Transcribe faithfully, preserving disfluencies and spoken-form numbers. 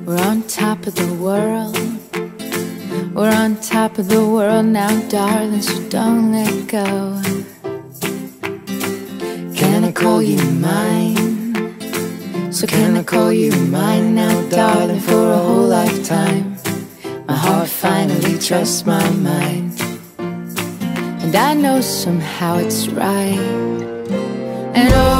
We're on top of the world. We're on top of the world now, darling, so don't let go. Can I call you mine? So can I call you mine now, darling, for a whole lifetime? My heart finally trusts my mind, and I know somehow it's right. And oh,